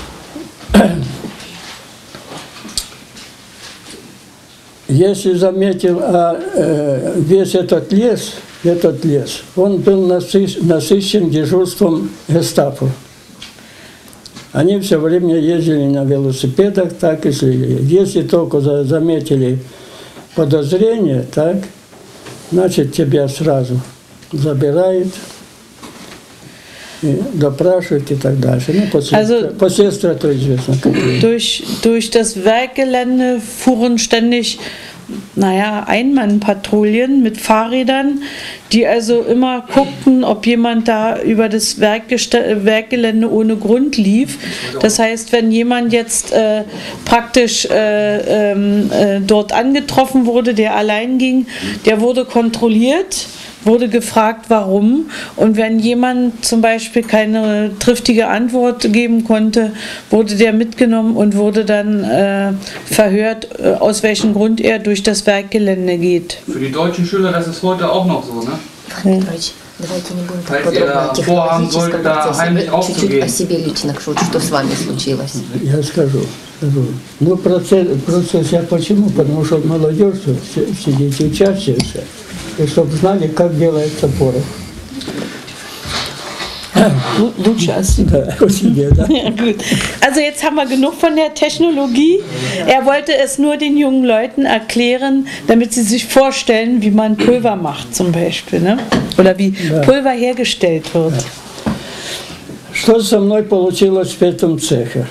Если заметил, а, э, весь этот лес, этот лес, он был насыщ- насыщен дежурством гестапо. Они все время ездили на велосипедах, так и следили. Если только за- заметили подозрение, так, значит тебя сразу забирают, и допрашивают и так дальше. Ну, после, Also- последствия то известно какие. Durch, durch das Werkgelände fuhren ständig, naja, Einmannpatrouillen mit Fahrrädern, die also immer guckten, ob jemand da über das Werkgeste- Werkgelände ohne Grund lief. Das heißt, wenn jemand jetzt äh, praktisch äh, ähm, äh, dort angetroffen wurde, der allein ging, der wurde kontrolliert, wurde gefragt, warum. Und wenn jemand zum Beispiel keine triftige Antwort geben konnte, wurde der mitgenommen und wurde dann äh, verhört, äh, aus welchem Grund er durch das Werkgelände geht. für die deutschen Schüler, das ist heute auch noch so, ne? Михаил Петрович, давайте не будем так Falls ihr подробно о da vorhaben технологическом sollt, da процессе. heimlich Вы чуть-чуть aufzugehen. о себе лично, что, что с вами случилось. Я скажу, скажу. Ну, процесс, процесс я почему? Потому что молодежь, все, все дети учащиеся, и чтобы знали, как делается порох. Lutsche als Да, у себя, да. Ja, gut. Also jetzt haben wir genug von der Technologie. Er wollte es nur den jungen Leuten erklären, damit sie sich vorstellen, wie man Pulver macht zum Beispiel, ne? Oder wie Ja. Pulver hergestellt wird. Что со мной получилось в пятом цехе?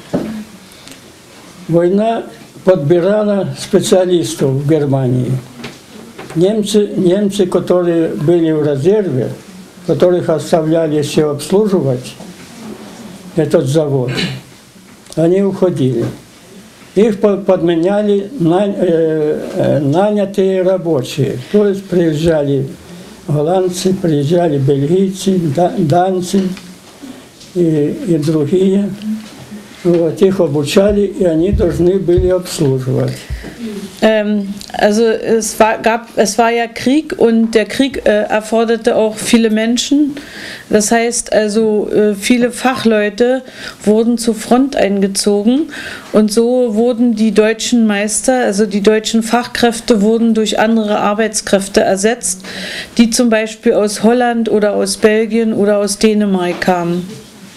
Война подбирала специалистов в Германии. Немцы, немцы, которые были в резерве, которых оставляли все обслуживать этот завод, они уходили. Их по- подменяли на- э, э, нанятые рабочие. То есть приезжали голландцы, приезжали бельгийцы, да- данцы и, и другие. Вот, их обучали, и они должны были обслуживать. Ähm, also es war, gab, es war ja Krieg und der Krieg äh, erforderte auch viele Menschen. Das heißt also, äh, viele Fachleute wurden zur Front eingezogen und so wurden die deutschen Meister, also die deutschen Fachkräfte wurden durch andere Arbeitskräfte ersetzt, die zum Beispiel aus Holland oder aus Belgien oder aus Dänemark kamen.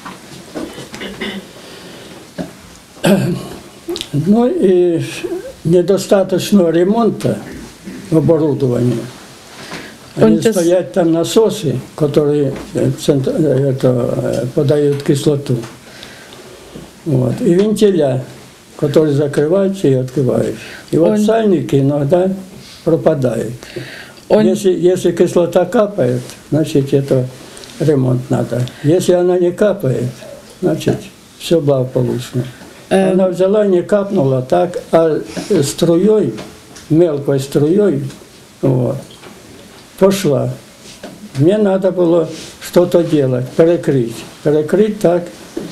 Ну и недостаточно ремонта оборудования. Они Und das- стоят там насосы, которые э, центр- э, это, э, подают кислоту. Вот. И вентиля, которые закрываются и открываются. И вот Und- сальники иногда пропадают. Und Если, если кислота капает, значит это ремонт надо. Если она не капает, значит все благополучно. Она взяла, не капнула так, а струей, мелкой струей, вот, пошла. Мне надо было что-то делать, перекрыть. Перекрыть так,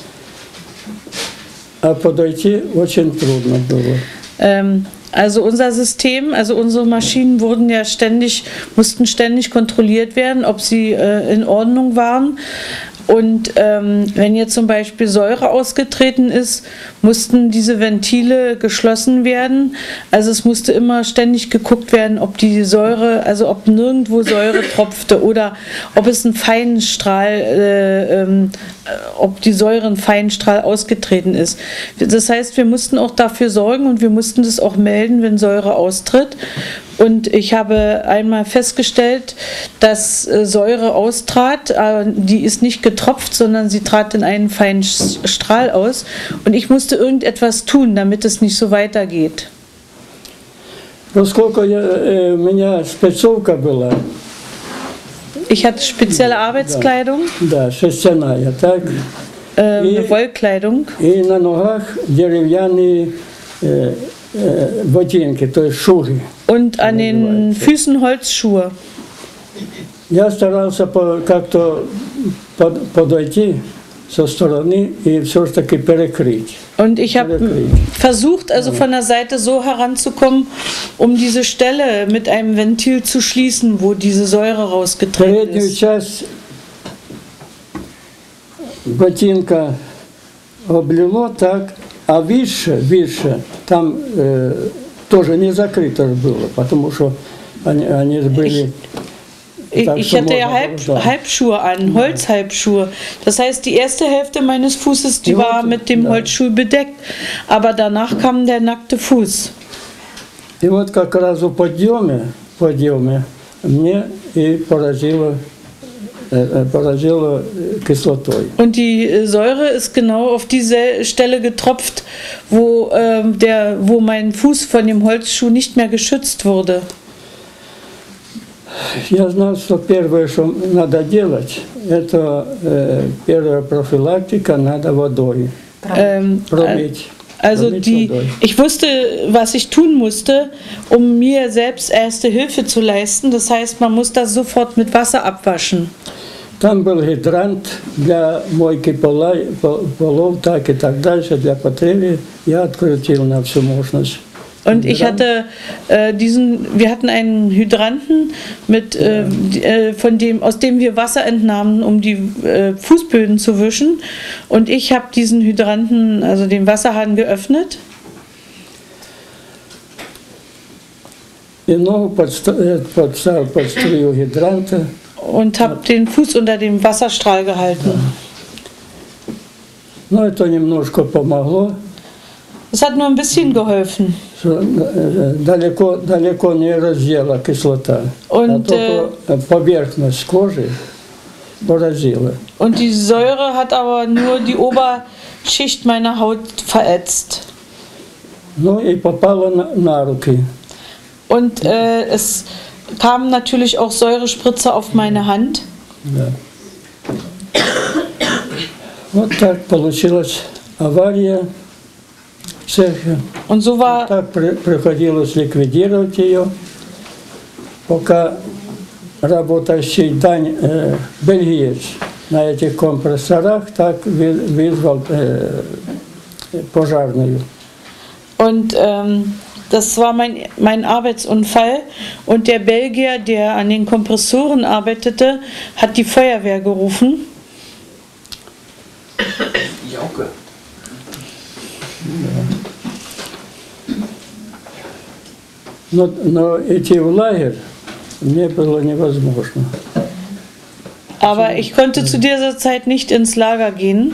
а подойти очень трудно было. Ähm, also unser System, also unsere Maschinen wurden ja ständig, mussten ständig kontrolliert werden, ob sie äh, in Ordnung waren. Und ähm, wenn jetzt zum Beispiel Säure ausgetreten ist, mussten diese Ventile geschlossen werden. Also es musste immer ständig geguckt werden, ob die Säure, also ob nirgendwo Säure tropfte oder ob es ein Feinstrahl, äh, ähm, äh, ob die Säure ein Feinstrahl ausgetreten ist. Das heißt, wir mussten auch dafür sorgen und wir mussten das auch melden, wenn Säure austritt. Und ich habe einmal festgestellt, dass äh, Säure austrat, äh, die ist nicht getropft, sondern sie trat in einen feinen Sch- Strahl aus. Und ich musste irgendetwas tun, damit es nicht so weitergeht. Поскольку я, э, у меня спецовка была, Ich hatte spezielle Arbeitskleidung, да, шерстяная, так, äh, И- eine Wollkleidung. И на ногах деревянные э, э, ботинки, то есть шуги. Und an den Füßen Holzschuhe. Я старался по- как-то под- подойти со стороны и все-таки перекрыть. Und ich habe versucht, also von der Seite so heranzukommen, um diese Stelle mit einem Ventil zu schließen, wo diese Säure rausgetreten Переднюю ist. часть ботинка облило так, а выше, выше там э, тоже не закрыто было, потому что они, они были... Ich, так ich что hatte ja можно Halb, было, да. Halbschuhe an, Holzhalbschuhe. Das heißt, die erste Hälfte meines Fußes, die Ja, war mit dem ja. Holzschuh bedeckt, aber danach kam der nackte Fuß. И вот как раз у подъеме, подъеме мне и поразило, э, э, поразило э, кислотой. Und die äh, Säure ist genau auf diese Stelle getropft, wo, ähm, der, wo mein Fuß von dem Holzschuh nicht mehr geschützt wurde. Я знал, что первое, что надо делать, это э, первая профилактика, надо водой Ähm, промыть. Also Промыть die, водой. ich wusste, was ich tun musste, um mir selbst erste Hilfe zu leisten. Das heißt, man muss das sofort mit Wasser abwaschen. Там был гидрант для мойки пола, по- полов, так и так дальше, для потреби. Я открутил на всю мощность. Und ich hatte äh, diesen, wir hatten einen Hydranten mit, äh, die- äh, von dem, aus dem wir Wasser entnahmen, um die äh, Fußböden zu wischen. Und ich habe diesen Hydranten, also den Wasserhahn, geöffnet. И ногу подста- э, подставил под струю гидранта. Und habe den Fuß unter dem Wasserstrahl gehalten. Но это немножко помогло. Das hat nur ein bisschen geholfen. Что, э, далеко, далеко не раздела кислота, Und, а только э, поверхность кожи поразила. Und die Säure hat aber nur die Oberschicht meiner Haut verätzt. Ну и попала на, на руки. Und äh, es kamen natürlich auch Säurespritzer auf meine Hand. Да. Вот так получилась авария в цехе. Und so war, Так при- приходилось ликвидировать ее, пока работающий Дань, э, бельгиец на этих компрессорах так вы- вызвал э, пожарную. und ähm, das war mein, mein Arbeitsunfall. Und der Belgier, der an den Kompressoren arbeitete, hat die Feuerwehr gerufen. Jauke. Но, но идти в лагерь мне было невозможно. Aber ich konnte zu dieser Zeit nicht ins Lager gehen.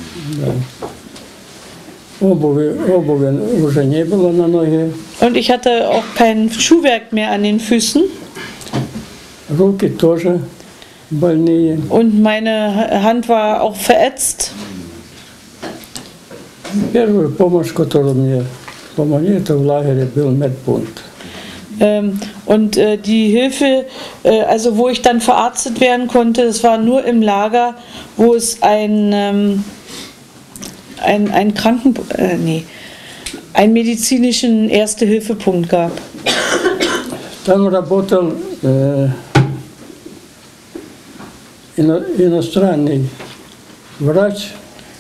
Обуви, обуви уже не было на ноге, Und ich hatte auch kein Schuhwerk mehr an den Füßen. руки тоже больные. Und meine Ha- Hand war auch verätzt. Первую помощь, которую мне помогли, это в лагере был медпункт. Ähm, und äh, die Hilfe, äh, also wo ich dann verarztet werden konnte, das war nur im Lager, wo es ein, ähm, ein, ein Kranken... Äh, nee, einen medizinischen Erste-Hilfe-Punkt gab. Там работал э, ино- иностранный врач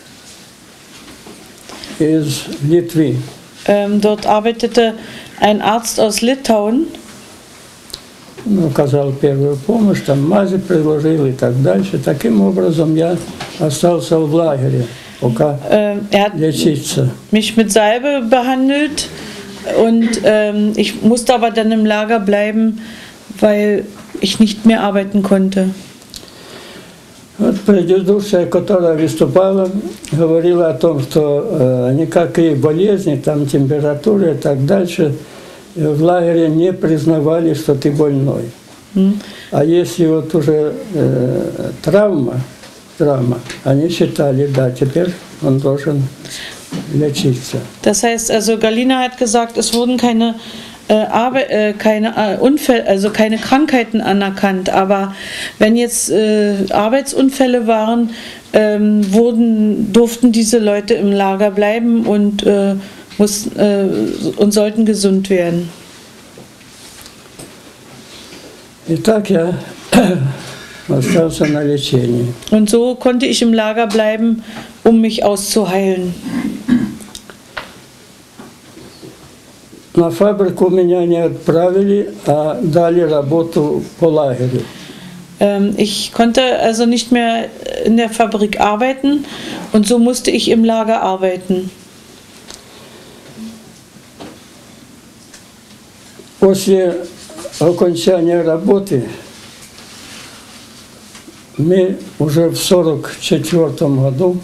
из Литвы. Ähm, dort arbeitete ein Arzt aus Litauen. Он оказал первую помощь, там мази предложил и так дальше. Таким образом я остался в лагере, пока Ähm, er hat лечиться. mich mit Salbe behandelt und ähm, ich musste aber dann im Lager bleiben, weil ich nicht mehr arbeiten konnte. Вот предыдущая, которая выступала, говорила о том, что э, никакие болезни, там температура и так дальше, э, в лагере не признавали, что ты больной. А если вот уже э, травма, травма, они считали, да, теперь он должен лечиться. Das heißt, also Galina hat gesagt, es wurden keine äh, Arbe äh, keine äh, Unfälle, also keine Krankheiten anerkannt, aber wenn jetzt äh, Arbeitsunfälle waren, ähm, wurden, durften diese Leute im Lager bleiben und, äh, mussten, äh, und sollten gesund werden. Итак, я остался на лечении. Und so konnte ich im Lager bleiben, um mich auszuheilen. На фабрику меня не отправили, а дали работу по лагерю. Ähm, ich konnte also nicht mehr in der Fabrik arbeiten und so musste ich im Lager arbeiten. После окончания работы мы уже в сорок четвёртом году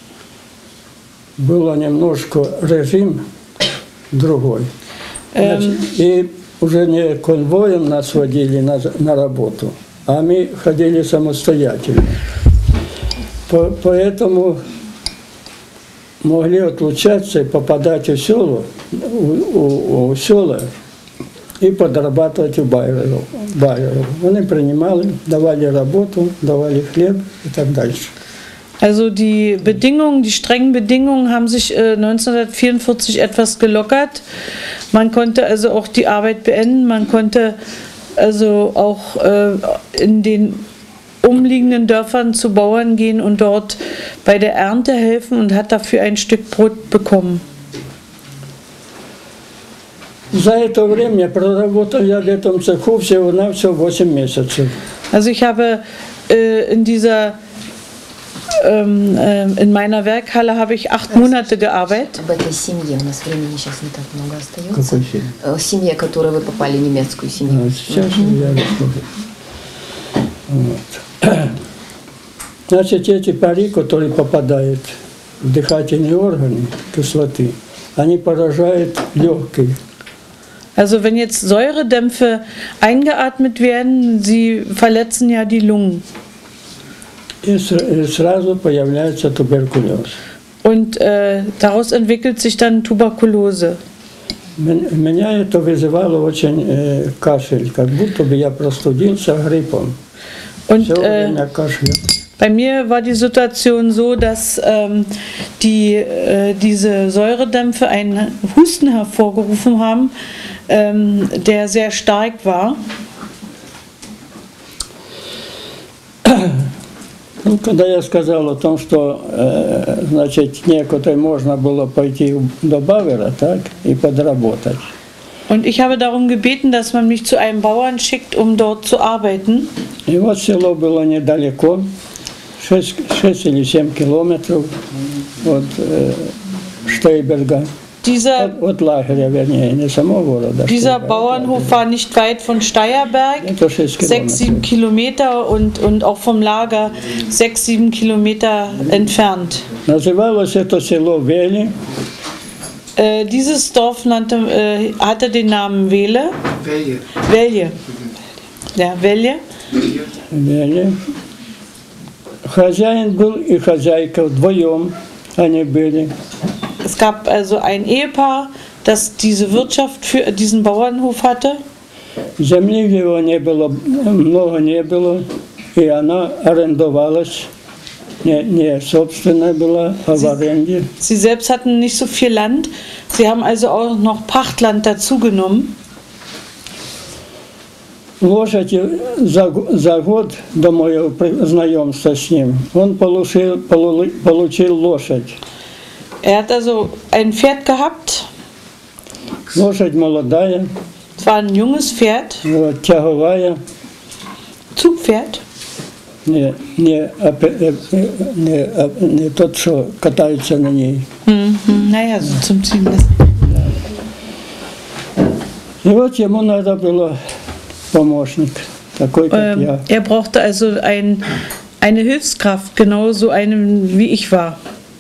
было немножко режим другой. Значит, и уже не конвоем нас водили на, на работу, а мы ходили самостоятельно. По, поэтому могли отлучаться и попадать в село, у, у, у села и подрабатывать у байеров. байеров. Они принимали, давали работу, давали хлеб и так дальше. Also die Bedingungen, die strengen Bedingungen haben sich äh, neunzehnhundertvierundvierzig etwas gelockert. Man konnte also auch die Arbeit beenden, man konnte also auch äh, in den umliegenden Dörfern zu Bauern gehen und dort bei der Ernte helfen und hat dafür ein Stück Brot bekommen. За это время проработал я в этом цеху всего-навсего восемь месяцев. Also ich habe äh, in dieser ähm, äh, in meiner Werkhalle habe ich acht Monate gearbeitet. Об этой семье у нас времени сейчас не так много остается. Какой фильм? Э, Семье, в которой вы попали, немецкую семью. А, сейчас я расскажу. Вот. Значит, эти пари, которые попадают в дыхательные органы, кислоты, они поражают легкие. Also wenn jetzt Säuredämpfe eingeatmet werden, sie verletzen ja die Lungen. И сразу появляется туберкулез. Und äh, daraus entwickelt sich dann Tuberkulose. Меня это вызывало очень э, кашель, как будто бы я простудился гриппом. Und Все äh, время кашлял. bei mir war die Situation so, dass ähm, die, äh, diese Säuredämpfe einen Husten hervorgerufen haben, ähm, der sehr stark war. Ну, когда я сказал о том, что, э, значит, некоторые можно было пойти до Бавера, так, и подработать. Und ich habe darum gebeten, dass man mich zu einem Bauern schickt, um dort zu arbeiten. И вот село было недалеко, шесть или семь километров от э, Штейберга. Dieser, От, от лагеря, вернее, не самого города. dieser Штейберга. Bauernhof war nicht weit von Steierberg, Это шесть sechs, sieben километров. Kilometer und, und auch vom Lager sechs, sieben Kilometer entfernt. Называлось это село Вели. Äh, dieses Dorf nannte, äh, hatte den Namen Wele. Welche? Welje. Ja, Welje. Вели. Хозяин был и хозяйка вдвоем они были. Es gab also ein Ehepaar, das diese Wirtschaft für diesen Bauernhof hatte. Земли его не было, много не было, и она арендовалась, не, не собственная была, а в аренде. Sie selbst hatten nicht so viel Land. Sie haben also auch noch Pachtland dazugenommen. Лошадь за, за год до моего при- знакомства с ним, он получил, полу- получил лошадь. Er hat also ein Pferd gehabt. Лошадь молодая, Es war ein junges Pferd, вот, тяговая, Zugpferd. не, не, опе- э, э, не, э, не тот, что катается на ней. Hm, hm, naja, so zum Ziehen lassen. И вот ему надо было помощник, такой, как Ähm, я. er brauchte also ein, eine Hilfskraft, genauso einen wie ich war.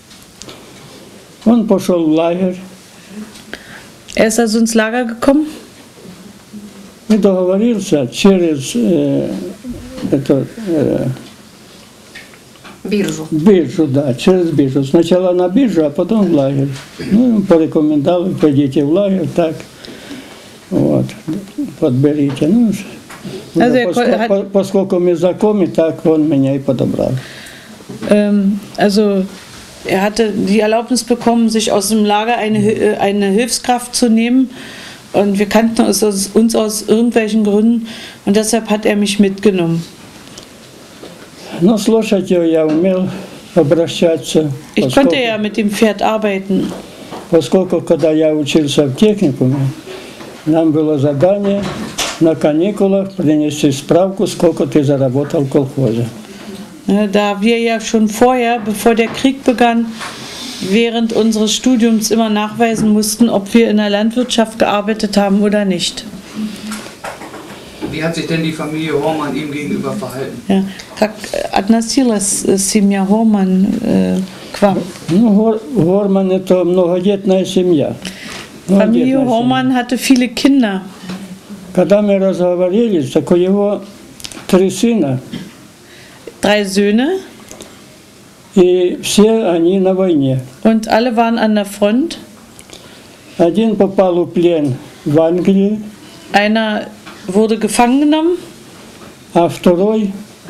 Он пошел в лагерь Er ist also ins Lager gekommen и договорился через э, это, э, Биржу. биржу, да, через биржу. Сначала на биржу, а потом в лагерь. Ну, ему порекомендовал, пойдите в лагерь, так, вот, подберите. Ну, Also er поскольку, hat- поскольку мы знакомы, так он меня и подобрал. Ähm, also er hatte die Erlaubnis bekommen, sich aus dem Lager eine, eine Hilfskraft zu nehmen. Und wir kannten uns aus, uns aus irgendwelchen Gründen und deshalb hat er mich mitgenommen. Но с лошадью я умел обращаться. Ich konnte ja mit dem Pferd arbeiten. Поскольку, когда я учился в техникуме, нам было задание на каникулах принести справку, сколько ты заработал в колхозе. Da wir ja schon vorher, bevor der Krieg begann, während unseres Studiums immer nachweisen mussten, ob wir in der Landwirtschaft gearbeitet haben oder nicht. Wie hat sich denn die Familie Hormann ihm gegenüber verhalten? Ja. Как относилась семья Хорман к вам? Ну, Горман это многодетная семья. Familie Hormann hatte viele Kinder. Когда мы разговорились, так у него три сына. Drei Söhne. И все они на войне. Und alle waren an der Front. Один попал в плен в Англии. Einer wurde gefangen genommen. А второй,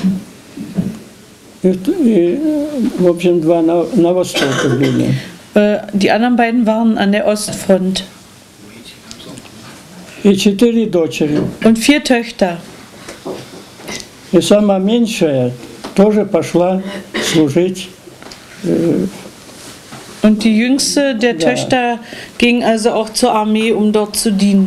и, и, в общем, два на, на востоке были. Die anderen beiden waren an der Ostfront. И четыре дочери. Und vier Töchter. И самая меньшая тоже пошла служить. Э, Und die jüngste der Ja. Töchter ging also auch zur Armee, um dort zu dienen.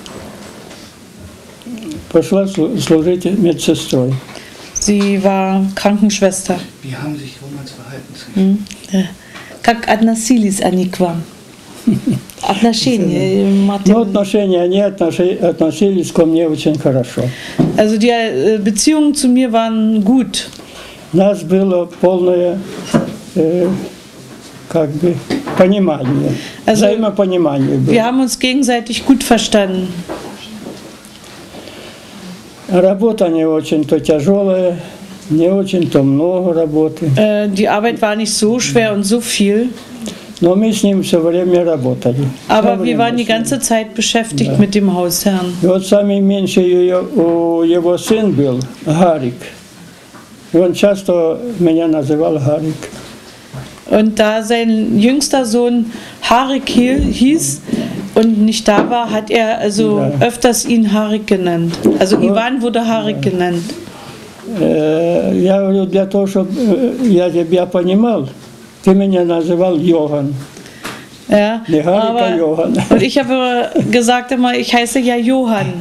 пошла слу- служить медсестрой. Sie war Krankenschwester. Wie haben sich Hormanns verhalten zu ihm? Ja. Как относились они к вам? Отношения. Но Мартин. отношения, они отноши- относились ко мне очень хорошо. Also die äh, Beziehungen zu mir waren gut. У нас было полное э, как бы понимание, Also, взаимопонимание было. Wir haben uns gegenseitig gut verstanden. Работа не очень-то тяжелая, не очень-то много работы. Äh, die Arbeit war nicht so schwer und so viel, Но мы с ним все время работали. aber Всё wir время waren die с ним. ganze Zeit beschäftigt Ja. mit dem Hausherrn. И вот самый меньший ее- у его сын был Гарик. И он часто меня называл Гарик. Und da sein jüngster Sohn Harik hi- hieß und nicht da war, hat er also Ja. öfters ihn Harik genannt. Also Ja. Ivan wurde Harik genannt. Э, Я говорю, для того, чтобы я тебя понимал, ты меня называл Йоган. Ja, Nee, Harik, aber, Johann. und ich habe gesagt immer, ich heiße ja Johann.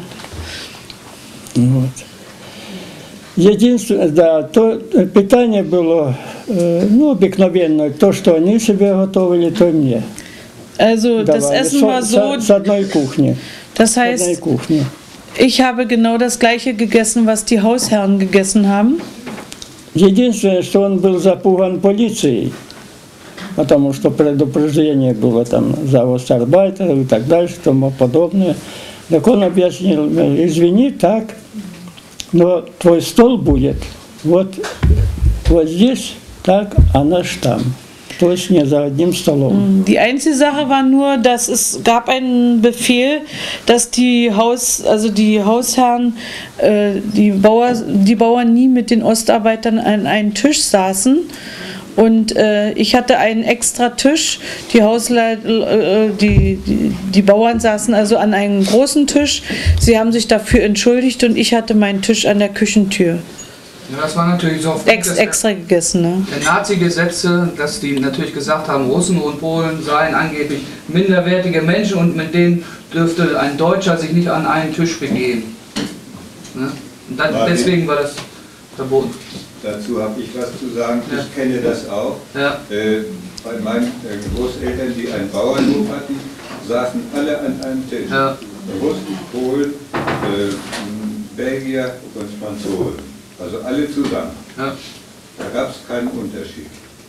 Вот. Единственное, да, то э, питание было э, ну, обыкновенное. То, что они себе готовили, то и мне Also das давали. Essen Со- war so, С одной кухни. das С одной heißt, кухни. ich habe genau das gleiche gegessen, was die Hausherren gegessen haben. Единственное, что он был запуган полицией, потому что предупреждение было там за гастарбайтеров и так дальше, тому подобное. Так он объяснил, извини, так, но твой стол будет вот, вот здесь, так, а наш там. То есть не за одним столом. Die einzige Sache war nur, dass es gab einen Befehl, dass die Haus, also die Hausherren, äh, die Bauer, die Bauern nie mit den Ostarbeitern an einem Tisch saßen. Und äh, ich hatte einen extra Tisch. Die, Hausleit, äh, die, die, die Bauern saßen also an einem großen Tisch. Sie haben sich dafür entschuldigt und ich hatte meinen Tisch an der Küchentür. Ja, das war natürlich so aufgrund Ex, des- extra gegessen. Ne? der Nazi-Gesetze, dass die natürlich gesagt haben, Russen und Polen seien angeblich minderwertige Menschen und mit denen dürfte ein Deutscher sich nicht an einen Tisch begeben. Ne? Und dann, Martin. deswegen war das verboten. Dazu habe ich was zu sagen. Ja. Ich kenne das auch. Ja. Äh, bei meinen äh, Großeltern, die einen Bauernhof hatten, saßen alle an einem Tisch. Ja. Russen, Polen, äh, Belgier und Franzosen. Also alle zusammen. Ja. Da gab es keinen Unterschied.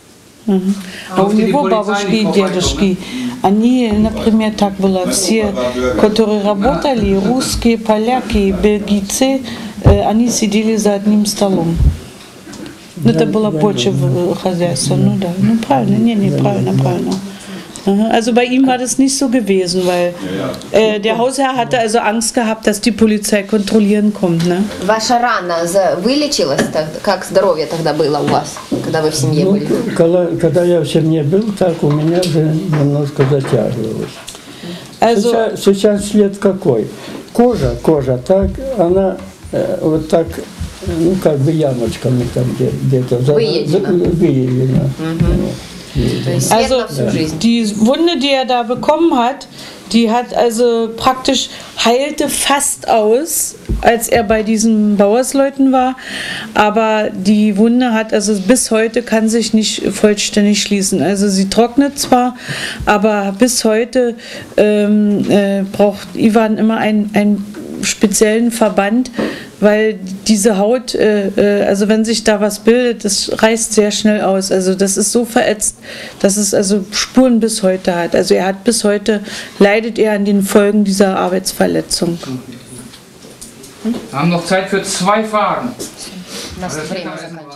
А у Auf die die него Polizei бабушки не и хватает, дедушки, они, например, так было, все, которые работали, русские, поляки, бельгийцы, э, они сидели за одним столом. Ну, это было больше в- хозяйства, ну да, ну правильно, не, не, правильно, правильно. Aha, also bei ihm war das nicht so gewesen, weil äh, der Hausherr hatte also Angst gehabt, dass die Polizei kontrollieren kommt, ne? Ваша рана за- вылечилась? так- Как здоровье тогда было у вас, когда когда вы в семье Ну, были? когда, когда я в семье был, так у меня уже немножко затягивалось. Also, Сейчас, сейчас след какой? Кожа, кожа, так, она э, вот так, ну, как бы ямочками там где- где-то. за- Выедена. за- выедена. То есть свет also на всю жизнь. die Wunde, die er da bekommen hat, die hat also praktisch heilte fast aus, als er bei diesen Bauersleuten war. Aber die Wunde hat also bis heute kann sich nicht vollständig schließen. Also sie trocknet zwar, aber bis heute ähm, äh, braucht Ivan immer einen, einen speziellen Verband, weil diese Haut, äh, äh, also wenn sich da was bildet, das reißt sehr schnell aus. Also das ist so verätzt, dass es also Spuren bis heute hat. Also er hat bis heute, leidet er an den Folgen dieser Arbeitsverletzung. Wir haben noch Zeit für zwei Fragen. У нас Das время ist заканчивается.